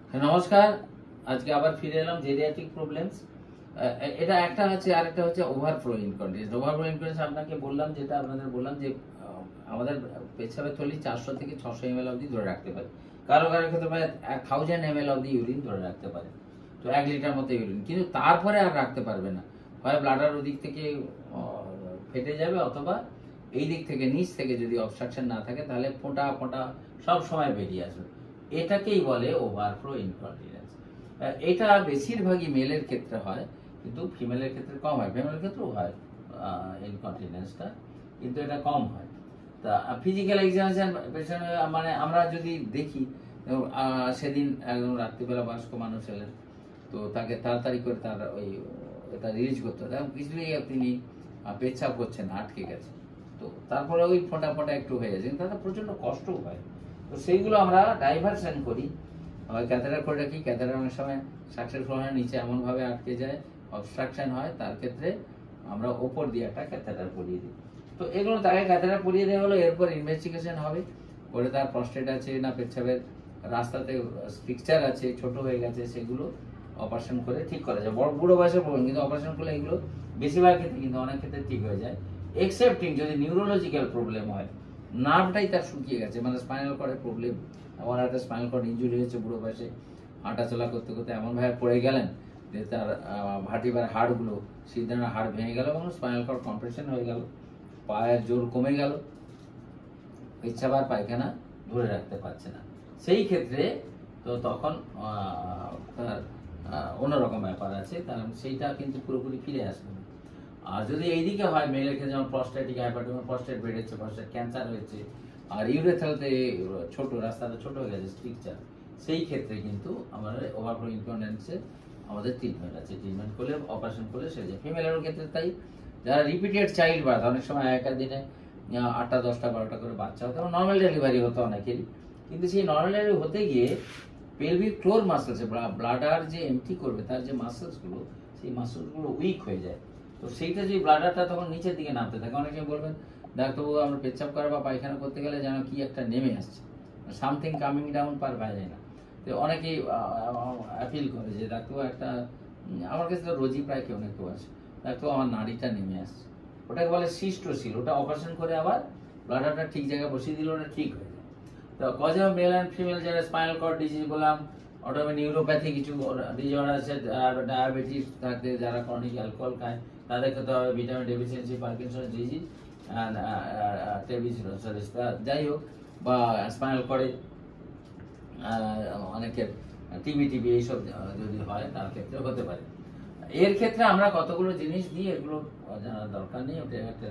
নমস্কার। আজকে আবার ফিরে এলাম জেরিয়াট্রিক প্রবলেমস। এটা একটা হচ্ছে, আর একটা হচ্ছে ওভারফ্লো ইনকন্টিনেন্স। ওভারফ্লো ইনকন্টিনেন্স আপনাকে বললাম, যেটা আপনাদের বললাম যে আমাদের পেচ্ছাবের থলি 400 থেকে 600 ml অবধি ধরে রাখতে পারে। কারো কারো ক্ষেত্রে প্রায় 1000 ml অবধি ইউরিন ধরে রাখতে পারে, তো 1 লিটার মতো ইউরিন। কিন্তু তারপরে আর রাখতে পারবে না, হয় ব্লাডার ওদিক থেকে ফেটে যাবে, অথবা এই দিক থেকে নিচ থেকে যদি অবস্ট্রাকশন না থাকে তাহলে ফোঁটা ফোঁটা সব সময় বেরিয়ে আসবে। এটাকেই বলে ওভারফ্লো ইনকন্টিনেন্স। এটা বেশিরভাগই মেলের ক্ষেত্রে হয়, কিন্তু ফিমেলের ক্ষেত্রে কম হয়। ফিমেলের ক্ষেত্রেও হয় ইনকন্টিনেন্সটা, কিন্তু এটা কম হয়। তা ফিজিক্যাল এক্সামিনেশন মানে আমরা যদি দেখি, সেদিন একদম রাত্রিবেলা বয়স্ক মানুষ এলেন, তো তাকে তাড়াতাড়ি করে তার ওই এটা রিলিজ করতে হবে। কিছুই তিনি পেচ্ছাপ করছেন, আটকে গেছে, তো তারপরে ওই ফোঁটা ফোঁটা একটু হয়ে গেছে, তাতে প্রচন্ড কষ্টও হয়। তো সেইগুলো আমরা ডাইভারশন করি, ক্যাথেটার করে রাখি। ক্যাথেটার অনেক সময় সাকসেসফুল হয়, নিচে এমনভাবে আটকে যায়, অবস্ট্রাকশন হয়, তার ক্ষেত্রে আমরা ওপর দিয়ে একটা ক্যাথেটার পরিয়ে দিই। তো এগুলো তাকে ক্যাথেটার পরিয়ে দেওয়া হলো, এরপর ইনভেস্টিগেশন হবে, করে তার প্রস্টেট আছে না পেচ্ছাবের রাস্তাতে স্ট্রিকচার আছে, ছোট হয়ে গেছে, সেগুলো অপারেশন করে ঠিক করা যায়। বড় বুড়ো বয়সে প্রবলেম, কিন্তু অপারেশন করলে এগুলো বেশিরভাগ ক্ষেত্রে, কিন্তু অনেক ক্ষেত্রে ঠিক হয়ে যায়, এক্সেপ্টিং যদি নিউরোলজিক্যাল প্রবলেম হয়, নার্ভটাই তার শুকিয়ে গেছে, মানে স্পাইনাল কর্ডের প্রবলেম। আমার একটা স্পাইনাল কর্ড ইনজুরি হয়েছে বুড়ো বয়সে, হাঁটাচলা করতে করতে এমনভাবে পড়ে গেলেন যে তার ভার্টিব্রাল হাড়গুলো, সিদ্ধানের হাড় ভেঙে গেল এবং স্পাইনাল কর্ড কম্প্রেশন হয়ে গেল, পায়ের জোর কমে গেল, পেচ্ছাব আর পায়খানা ধরে রাখতে পারছে না। সেই ক্ষেত্রে তো তখন তার অন্যরকম ব্যাপার আছে, কারণ সেইটা কিন্তু পুরোপুরি ফিরে আসবে না। আর যদি এইদিকে হয়, মেয়ের ক্ষেত্রে যেমন প্রস্টেটিক হাইপারটেনশন, প্রস্টেট বেড়েছে, প্রস্টেট ক্যান্সার হয়েছে, আর ইউরেথ্রালতে ছোট রাস্তাটা ছোট হয়ে গেছে, স্ট্রিকচার, সেই ক্ষেত্রে কিন্তু আমাদের ওভারফ্লো ইনকন্টিনেন্সে আমাদের ট্রিটমেন্ট আছে। ট্রিটমেন্ট করলে, অপারেশন করলে সেরে যায়। ফিমেলের ক্ষেত্রে তাই, যারা রিপিটেড চাইল্ড বার্থ, অনেক সময় একা দিনে 8টা 10টা 12টা করে বাচ্চা হতো, এবং নর্মাল ডেলিভারি হতো অনেকেরই, কিন্তু সেই নর্মাল ডেলিভারি হতে গিয়ে পেলভিক ফ্লোর মাসেলস, ব্লাডার যে এমটি করবে তার যে মাসেলসগুলো, সেই মাসেলসগুলো উইক হয়ে যায়। তো সেইটা যদি ব্লাডারটা তখন নিচের দিকে নামতে থাকে, অনেকে বলবেন ডাক্তারবাবু আমরা পেচ্ছাপ করা বা পায়খানা করতে গেলে যেন কি একটা নেমে আসছে, সামথিং কামিং ডাউন পার যায় না। তো অনেকেই অ্যাপিল করে যে ডাক্তারবাবু একটা, আমার কাছে তো রোজই প্রায় কেউ না কেউ আসে, ডাক্তারবাবু আমার নাড়িটা নেমে আসছে। ওটাকে বলে সিস্টোসিল। ওটা অপারেশন করে আবার ব্লাডারটা ঠিক জায়গায় বসিয়ে দিলে ওটা ঠিক হয়ে যায়। তো cause of male and female, যারা স্পাইনাল কর্ড ডিজিজ বললাম, অটোমেটিক নিউরোপ্যাথি কিছু ডিজঅর্ডার আছে, ডায়াবেটিস থাকতে, যারা ক্রনিক অ্যালকোহল খায় তাদের ক্ষেত্রে হবে ভিটামিন ডেফিসিয়েন্সি, পার্কিনসন ডিজিজ, টেবিসিরোসিস, যাই হোক, বা স্পাইনাল কর্ডে অনেকের টিবি এইসব যদি হয় তার ক্ষেত্রে হতে পারে। এর ক্ষেত্রে আমরা কতগুলো জিনিস দিই, এগুলো জানার দরকার নেই। ওটা একটা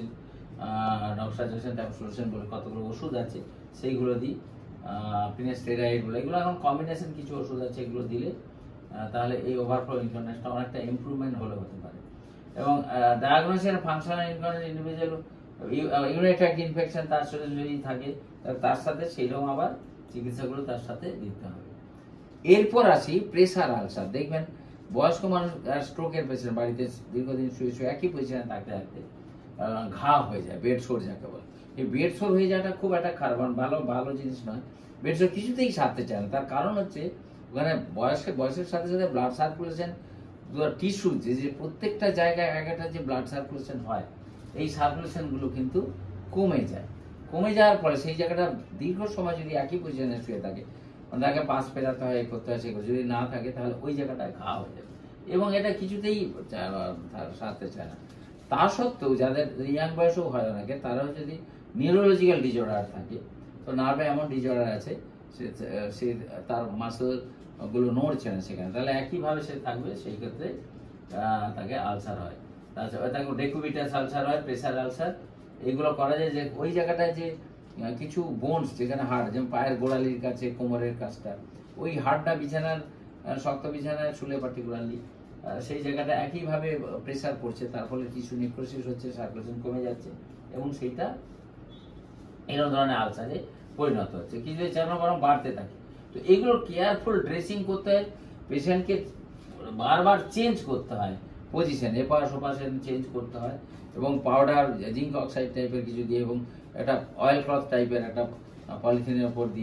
নক্সাজোসিন ট্যাবসোলোশন বলে কতগুলো ওষুধ আছে, সেইগুলো দিই। ফিনেস্টেরাইড বলে, এগুলো এখন কম্বিনেশন কিছু ওষুধ আছে, এগুলো দিলে তাহলে এই ওভারফ্লো ইনকন্টিনেন্সটা অনেকটা ইমপ্রুভমেন্ট হতে পারে। এবং diagnosis functional incontinence individual urinary tract infection তার সাথে যদি থাকে, তার সাথে সেইরকম আবার চিকিৎসাগুলো তার সাথে দিতে হবে। এরপর আসি প্রেসার আলসার। দেখবেন বয়স্ক মানুষ, স্ট্রোকের পেশেন্ট, বাড়িতে দীর্ঘদিন শুয়ে শুয়ে একই পজিশনে থাকতে থাকতে ঘা হয়ে যায়, বেড সোর যাকে বলে। এই বেড সোর হয়ে যাওয়াটা খুব একটা খারাপ, ভালো জিনিস নয়। বেড সোর কিছুতেই সারতে চায় না, তার কারণ হচ্ছে ওখানে বয়সের সাথে সাথে ব্লাড সার্কুলেশন, টিস্যু যে প্রত্যেকটা জায়গায় একটা যে ব্লাড সার্কুলেশন হয়, এই সার্কুলেশনগুলো কিন্তু কমে যায়। কমে যাওয়ার ফলে সেই জায়গাটা দীর্ঘ সময় যদি একই পজিশনে শুয়ে থাকে, তাকে পাশ ফেরাতে হয়, করতে হয়, সেগুলো যদি না থাকে তাহলে ওই জায়গাটায় ঘা হয়ে যাবে, এবং এটা কিছুতেই সারতে চায় না। তা সত্ত্বেও যাদের ইয়াং বয়সেও হয় অনেকে, তারাও যদি নিউরোলজিক্যাল ডিজঅর্ডার থাকে, তো নার্ভে এমন ডিজঅর্ডার আছে, সে তার মাসেল গুলো নড়ছে না সেখানে, তাহলে একইভাবে সে থাকবে, সেই ক্ষেত্রে তাকে আলসার হয়। তাছাড়া তাকে ডেকুবিটাস আলসার হয়, প্রেসার আলসার, এগুলো করা যায় যে ওই জায়গাটায় যে কিছু বোনস, যেখানে হাড়, যেমন পায়ের গোড়ালির কাছে, কোমরের কাছটা, ওই হাড়টা বিছানার, শক্ত বিছানায় শুলে পার্টিকুলারলি, সেই জায়গাটা একইভাবে প্রেসার পড়ছে, তার ফলে টিস্যু নেক্রোসিস হচ্ছে, সার্কুলেশন কমে যাচ্ছে, এবং সেইটা এরকম ধরনের আলসারে পরিণত হচ্ছে, কিছু যেন বরং বাড়তে থাকে। তো এগুলো কেয়ারফুল ড্রেসিং করতে হয়, পেশেন্টকে বারবার চেঞ্জ করতে হয় পজিশন, এপাশ ওপাশে চেঞ্জ করতে হয়, এবং পাউডার জিঙ্ক অক্সাইড টাইপের কিছু দিয়ে, এবং একটা অয়েল ক্লথ টাইপের একটা পলিথিনের উপর দিয়ে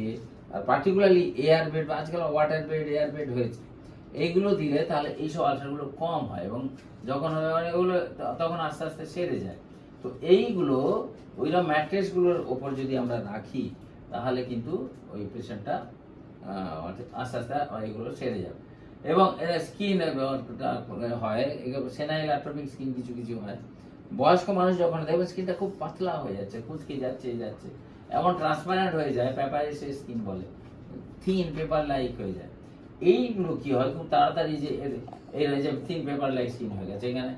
আর পার্টিকুলারলি এয়ার বেড বা আজকাল ওয়াটার বেড এয়ার বেড হয়েছে, এইগুলো দিলে তাহলে এইসব আলসারগুলো কম হয় এবং যখন এগুলো তখন আস্তে আস্তে সেরে যায়। তো এইগুলো ওইরকম ম্যাট্রেসগুলোর ওপর যদি আমরা রাখি তাহলে কিন্তু ওই পেশেন্টটা আস্তে আস্তে এগুলো সেরে যাবে। এবং স্কিন হয়, সেনাইল অ্যাট্রোপিক স্কিন কিছু কিছু হয়। বয়স্ক মানুষ যখন দেখবে স্কিনটা খুব পাতলা হয়ে যাচ্ছে, কুচকে যাচ্ছে যাচ্ছে, এমন ট্রান্সপারেন্ট হয়ে যায়, প্যাপারিসের স্কিন বলে, থিন পেপার লাইক হয়ে যায়। এইগুলো কি হয় খুব তাড়াতাড়ি যে যে থিন পেপার লাইক স্কিন হয়ে গেছে, এখানে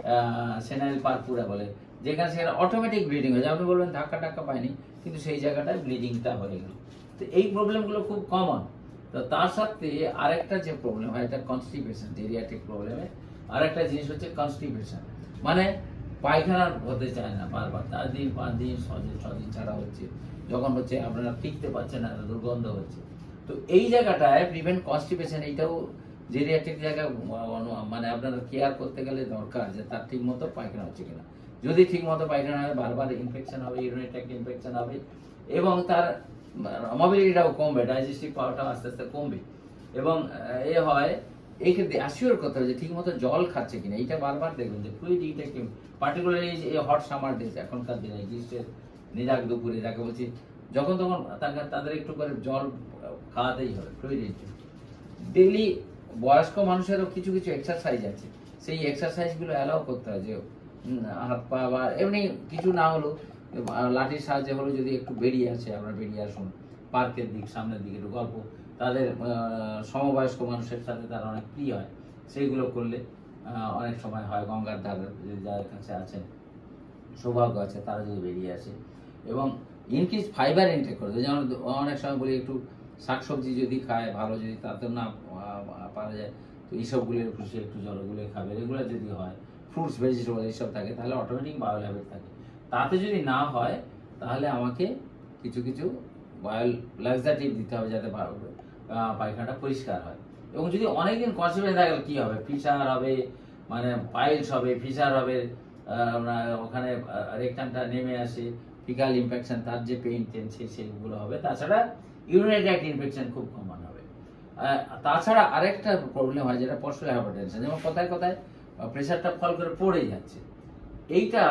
সেনাইল পারপুরা বলে, যেখানে সেখানে অটোমেটিক ব্লিডিং হয়ে যায়। আপনি বলবেন ধাক্কা টাক্কা পায়নি, কিন্তু সেই জায়গাটায় ব্লিডিংটা হয়ে গেল। তো এই প্রবলেমগুলো খুব কমন। তো তার সাথে আরেকটা যে প্রবলেম হয়, এটা কনস্টিপেশন, জেরিয়াট্রিক প্রবলেমে আরেকটা জিনিস হচ্ছে কনস্টিপেশন, মানে পায়খানা হতে চায় না, বারবার 4 দিন 5 দিন 6 দিন ছাড়া হচ্ছে, যখন হচ্ছে আপনারা টিকতে পারছেন না, দুর্গন্ধ হচ্ছে। তো এই জায়গাটায় প্রিভেন্ট কনস্টিপেশন, এইটাও জেরিয়াট্রিক জায়গায় মানে আপনারা কেয়ার করতে গেলে দরকার যে তার ঠিক মতো পায়খানা হচ্ছে কিনা। যদি ঠিক মতো পায়খানা হয়, বারবার ইনফেকশন হবে, ইউরিনারি ট্র্যাক্ট ইনফেকশন হবে এবং তার মোবিলিটিটাও কমবে, ডাইজেস্টিভ পাওয়ারটাও আস্তে আস্তে কমবে। এবং হয় এই ক্ষেত্রে অ্যাসিওর করতে হবে যে ঠিক মতো জল খাচ্ছে কিনা, এইটা বারবার দেখবেন যে ফ্লুইড ইনটেক, পার্টিকুলারলি এই হট সামার ডেজ, এখনকার দিনে গ্রীষ্মের নিরাগ দুপুরে যাকে বলছি, যখন তখন তাদের একটু করে জল খাওয়াতেই হবে, ফ্লুইড ইনটেক। ডেইলি বয়স্ক মানুষেরও কিছু কিছু এক্সারসাইজ আছে, সেই এক্সারসাইজগুলো অ্যালাউ করতে হয়, যে হাত পা বা এমনি কিছু না হলো লাঠির সাহায্যে হলো, যদি একটু বেরিয়ে আসে, আমরা বেরিয়ে আসুন পার্কের দিক, সামনের দিকে একটু গল্প, তাদের সমবয়স্ক মানুষের সাথে তারা অনেক প্রিয় হয়, সেইগুলো করলে অনেক সময় হয়। গঙ্গার ধারে যাদের কাছে আছেন, সৌভাগ্য আছে, তারা যদি বেরিয়ে আসে এবং ইনক্রিজ ফাইবার ইনটেক করে, যেমন অনেক সময় বলি একটু শাকসবজি যদি খায় ভালো, যদি তাতে না পারা যায় তো এইসবগুলোর খুশি একটু জলগুলো খাবে, রেগুলার যদি হয়, ফ্রুটস ভেজিটেবল এইসব থাকে, তাহলে অটোমেটিক বায়োল হ্যাবিট থাকে। তাতে যদি না হয় তাহলে আমাকে কিছু কিছু বায়োল লাক্সাটিভ দিতে হবে, যাতে পায়খানাটা পরিষ্কার হয়। এবং যদি অনেকদিন কনস্টিপেশন থাকে কি হবে, ফিসার হবে, মানে পাইলস হবে, ফিসার হবে, ওখানে রেকটামটা নেমে আসে, ফিকাল ইনফেকশন, তার যে পেইন টেন সেগুলো হবে। তাছাড়া ইউরিনারি ট্র্যাক্ট ইনফেকশন খুব কমন হবে। তাছাড়া আরেকটা প্রবলেম হয় যেটা পশ্চাৎ হাইপারটেনশন, যেমন কোথায় কোথায় প্রেশারটা ফল করে পড়ে যাচ্ছে। এইটা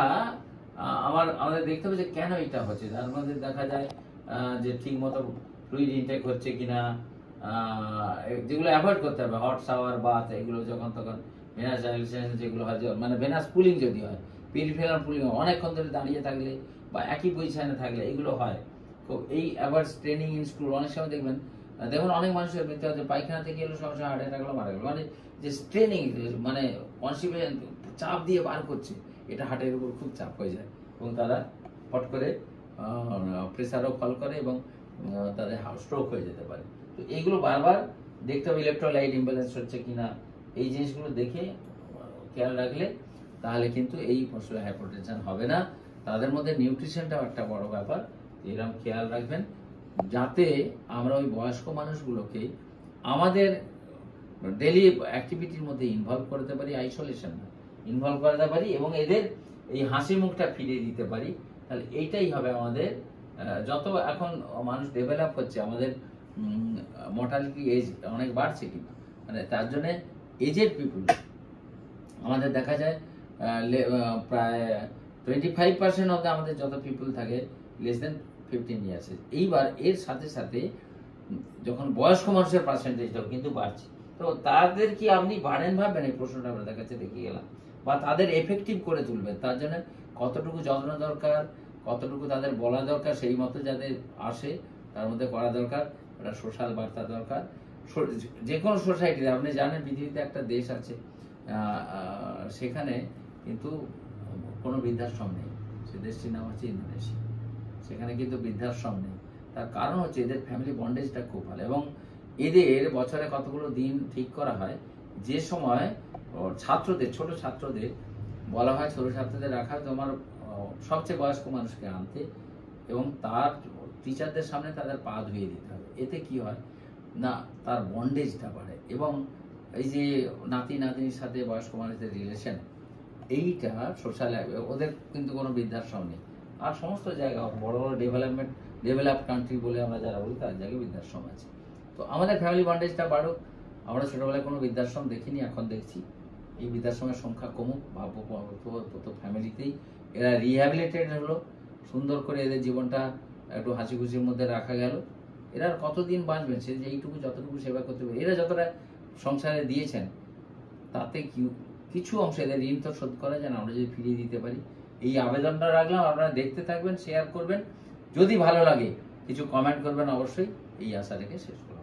আমাদের দেখতে হবে যে কেন এটা হচ্ছে। তার মধ্যে দেখা যায় যে ঠিক মতো ফ্লুইড ইনটেক হচ্ছে কিনা, যেগুলো অ্যাভয়েড করতে হবে, হট শাওয়ার বাথ, এগুলো যখন তখন ভেনাস ডাইলেশন যেগুলো হয়, মানে ভেনাস পুলিং যদি হয়, পেরিফেরাল পুলিং অনেকক্ষণ ধরে দাঁড়িয়ে থাকলে বা একই পজিশনে থাকলে এগুলো হয়। তো এই আবার স্ট্রেনিং ইন স্ক্রু, অনেক সময় দেখবেন, দেখুন অনেক মানুষের মৃত্যু হচ্ছে পায়খানা থেকে এলো, সমস্যা হার্ট অ্যাটাক হলো, মারা গেল, মানে যে স্ট্রেনিং, মানে কনস্টিপেশন চাপ দিয়ে বার করছে, এটা হার্টের উপর খুব চাপ হয়ে যায় এবং তারা ফট করে প্রেসারও ফল করে এবং তাদের স্ট্রোক হয়ে যেতে পারে। তো এইগুলো বারবার দেখতে হবে, ইলেকট্রোলাইট ইমব্যালেন্স হচ্ছে কিনা, এই জিনিসগুলো দেখে খেয়াল রাখলে তাহলে কিন্তু এই পশ্চাৎ হাইপারটেনশন হবে না। তাদের মধ্যে নিউট্রিশনটাও একটা বড় ব্যাপার, এরকম খেয়াল রাখবেন যাতে আমরা ওই বয়স্ক মানুষগুলোকে আমাদের ডেলি অ্যাক্টিভিটির মধ্যে ইনভলভ করতে পারি, আইসোলেশন না, ইনভলভ করতে পারি এবং এদের এই হাসি মুখটা ফিরিয়ে দিতে পারি। তাহলে এইটাই হবে আমাদের, যত এখন মানুষ ডেভেলপ হচ্ছে, আমাদের মর্টালিটি এজ অনেক বাড়ছে কিন্তু, মানে তার জন্য এজেড পিপুল আমাদের দেখা যায় প্রায় 25% অফ আমাদের যত পিপুল থাকে লেস দেন 15 ইয়ার্স। এইবার এর সাথে সাথে যখন বয়স্ক মানুষের পার্সেন্টেজটাও কিন্তু বাড়ছে, তো তাদের কি আপনি বাড়েন ভাববেন, এই প্রশ্নটা আপনাদের কাছে রেখে গেলাম, বা তাদের এফেক্টিভ করে তুলবেন, তার জন্য কতটুকু যত্ন দরকার, কতটুকু তাদের বলা দরকার, সেই মতো যাতে আসে তার মধ্যে করা দরকার। একটা সোশ্যাল বার্তা দরকার যে কোনো সোসাইটিতে। আপনি জানেন পৃথিবীতে একটা দেশ আছে সেখানে কিন্তু কোনো বৃদ্ধাশ্রম নেই, সে দেশটির নাম হচ্ছে ইন্দোনেশিয়া। সেখানে কিন্তু বৃদ্ধাশ্রম নেই, তার কারণ হচ্ছে এদের ফ্যামিলি বন্ডেজটা খুব ভালো এবং এদের বছরে কতগুলো দিন ঠিক করা হয়, যে সময় ছাত্রদের, ছোট ছাত্রদের বলা হয়, ছোট ছাত্রদের রাখা, তোমার সবচেয়ে বয়স্ক মানুষকে আনতে এবং তার টিচারদের সামনে তাদের পা ধুয়ে দিতে হবে। এতে কি হয় না, তার বন্ডেজটা বাড়ে এবং এই যে নাতি নাতনির সাথে বয়স্ক মানুষদের রিলেশন, এইটা সোশ্যাল, ওদের কিন্তু কোনো বৃদ্ধাশ্রম নেই। আর সমস্ত জায়গা বড় বড় ডেভেলপমেন্ট ডেভেলপ কান্ট্রি বলে আমরা যারা বলি তার জায়গায় বৃদ্ধাশ্রম আছে। তো আমাদের ফ্যামিলি বন্ডেজটা বাড়ুক। আমরা ছোটবেলায় কোনো বৃদ্ধাশ্রম দেখিনি, এখন দেখছি। এই বৃদ্ধাশ্রমের সংখ্যা কমুক, ভাববো কত ফ্যামিলিতেই এরা রিহ্যাবিলিটেড হলো, সুন্দর করে এদের জীবনটা একটু হাসি খুশির মধ্যে রাখা গেল। এরা আর কতদিন বাঁচবেন, সে যে এইটুকু যতটুকু সেবা করতে পারে, এরা যতটা সংসারে দিয়েছেন তাতে কিছু অংশ এদের ঋণ তো শোধ করা যায় না, আমরা যদি ফিরিয়ে দিতে পারি। এই আবেদনটা রাখলাম, আপনারা দেখতে থাকবেন, শেয়ার করবেন, যদি ভালো লাগে কিছু কমেন্ট করবেন অবশ্যই, এই আশা রেখে শেষ করলাম।